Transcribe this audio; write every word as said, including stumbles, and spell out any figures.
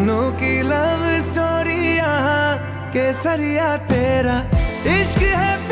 सपनों की love story यहाँ केसरिया तेरा इश्क है